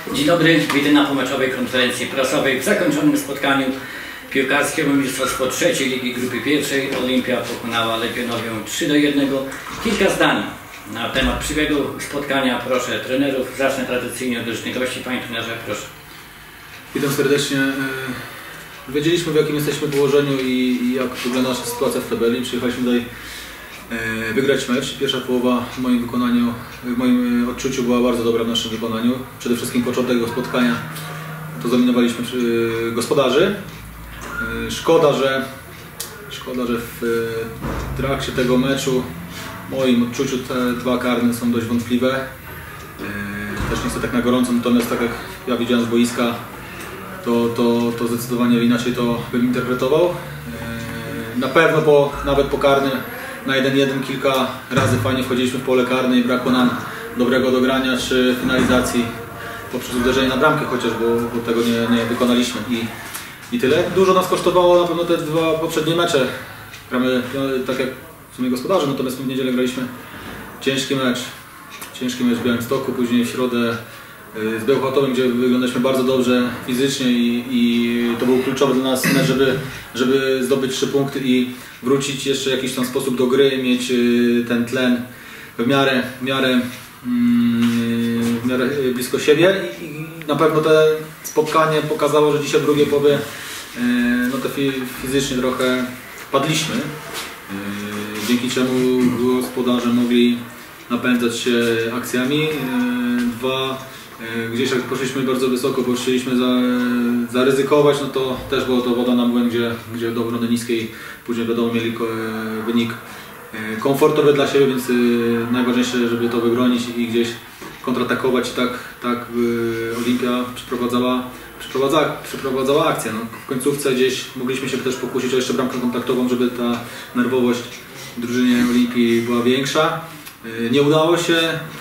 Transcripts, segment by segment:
Dzień dobry, witam na pomeczowej konferencji prasowej w zakończonym spotkaniu piłkarskiego mistrzostwo trzeciej ligi grupy pierwszej. Olimpia pokonała Legionowię 3-1. Kilka zdań na temat przebiegu spotkania. Proszę trenerów. Zacznę tradycyjnie od licznych gości. Panie trenerze, proszę. Witam serdecznie. Wiedzieliśmy, w jakim jesteśmy położeniu i jak wygląda nasza sytuacja w tabeli. Przyjechaliśmy tutaj wygrać mecz. Pierwsza połowa w moim wykonaniu, w moim odczuciu była bardzo dobra w naszym wykonaniu. Przede wszystkim początek tego spotkania to zdominowaliśmy gospodarzy. Szkoda, że w trakcie tego meczu w moim odczuciu te dwa karne są dość wątpliwe. Też nie chcę tak na gorąco, natomiast tak jak ja widziałem z boiska, to zdecydowanie inaczej to bym interpretował. Na pewno nawet po karnym na 1-1 kilka razy fajnie wchodziliśmy w pole karne i brakło nam dobrego dogrania czy finalizacji poprzez uderzenie na bramkę chociaż, bo tego nie wykonaliśmy i tyle. Dużo nas kosztowało na pewno te dwa poprzednie mecze. Gramy tak jak w sumie gospodarze, natomiast my w niedzielę graliśmy ciężki mecz w Białymstoku, później w środę z Bełchatowem, gdzie wyglądaliśmy bardzo dobrze fizycznie i to był kluczowy dla nas mecz, żeby zdobyć 3 punkty i wrócić jeszcze w jakiś tam sposób do gry, mieć ten tlen w miarę blisko siebie i na pewno to spotkanie pokazało, że dzisiaj w drugiej połowie no to fizycznie trochę padliśmy, dzięki czemu gospodarze mogli napędzać się akcjami. Gdzieś jak poszliśmy bardzo wysoko, bo chcieliśmy zaryzykować, no to też było to woda na młyn, gdzie do obrony niskiej później wiadomo mieli wynik komfortowy dla siebie, więc najważniejsze, żeby to wybronić i gdzieś kontratakować. Tak Olimpia przeprowadzała akcję. No, w końcówce gdzieś mogliśmy się też pokusić o jeszcze bramkę kontaktową, żeby ta nerwowość w drużynie Olimpii była większa. Nie udało się.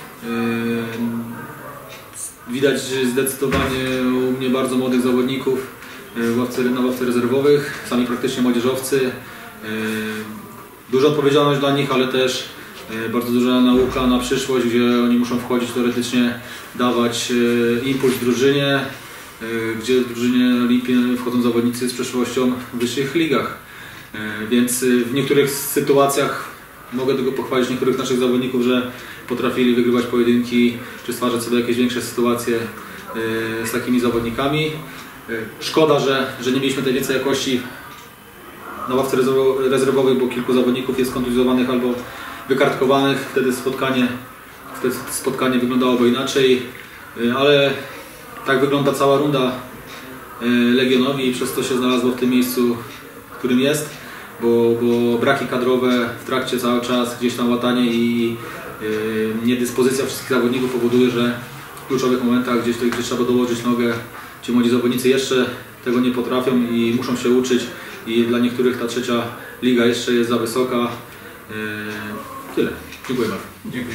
Widać zdecydowanie u mnie bardzo młodych zawodników na ławce rezerwowych, sami praktycznie młodzieżowcy. Duża odpowiedzialność dla nich, ale też bardzo duża nauka na przyszłość, gdzie oni muszą wchodzić teoretycznie, dawać impuls drużynie, gdzie w drużynie Olimpii wchodzą zawodnicy z przeszłością w wyższych ligach. Więc w niektórych sytuacjach mogę tylko pochwalić niektórych naszych zawodników, że potrafili wygrywać pojedynki czy stwarzać sobie jakieś większe sytuacje z takimi zawodnikami. Szkoda, że nie mieliśmy tej więcej jakości na ławce rezerwowej, bo kilku zawodników jest kontuzjowanych albo wykartkowanych. Wtedy spotkanie wyglądałoby inaczej, ale tak wygląda cała runda Legionowi i przez to się znalazło w tym miejscu, w którym jest, bo braki kadrowe w trakcie cały czas, gdzieś tam łatanie i niedyspozycja wszystkich zawodników powoduje, że w kluczowych momentach gdzie trzeba dołożyć nogę, ci młodzi zawodnicy jeszcze tego nie potrafią i muszą się uczyć i dla niektórych ta trzecia liga jeszcze jest za wysoka. Tyle. Dziękuję bardzo. Dziękuję.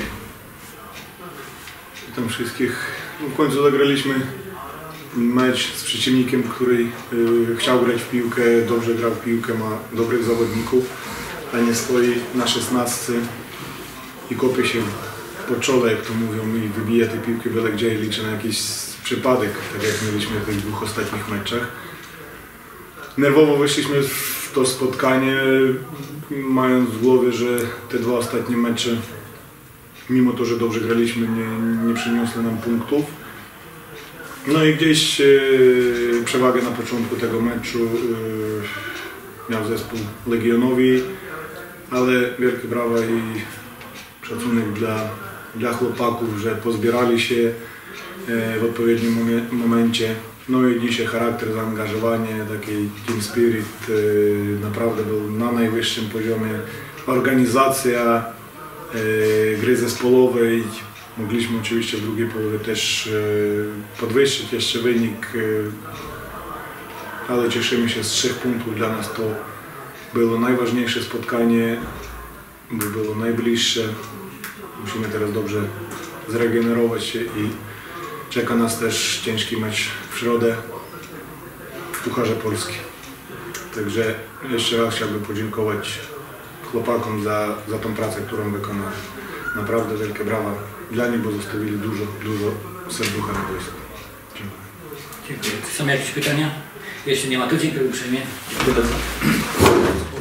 Witam wszystkich. W końcu zagraliśmy mecz z przeciwnikiem, który chciał grać w piłkę, dobrze grał w piłkę, ma dobrych zawodników, a nie stoi na 16 i kopie się po czole, jak to mówią, i wybija te piłki byle gdzie i liczy na jakiś przypadek, tak jak mieliśmy w tych 2 ostatnich meczach. Nerwowo weszliśmy w to spotkanie, mając w głowie, że te 2 ostatnie mecze, mimo to, że dobrze graliśmy, nie przyniosły nam punktów. No i gdzieś przewagę na początku tego meczu miał zespół Legionowi, ale wielkie brawa i szacunek dla chłopaków, że pozbierali się w odpowiednim momencie. No i dzisiaj charakter, zaangażowanie, taki team spirit naprawdę był na najwyższym poziomie. Organizacja gry zespołowej. Mogliśmy oczywiście w drugiej połowie też podwyższyć jeszcze wynik, ale cieszymy się z 3 punktów. Dla nas to było najważniejsze spotkanie, bo było najbliższe. Musimy teraz dobrze zregenerować się i czeka nas też ciężki mecz w środę w Pucharze Polski. Także jeszcze raz chciałbym podziękować chłopakom za tą pracę, którą wykonali. Naprawdę wielkie brawa dla nich, bo zostawili dużo serducha na boisku. Dziękuję. Czy są jakieś pytania? Jeśli nie ma, to dziękuję uprzejmie. Dziękuję bardzo.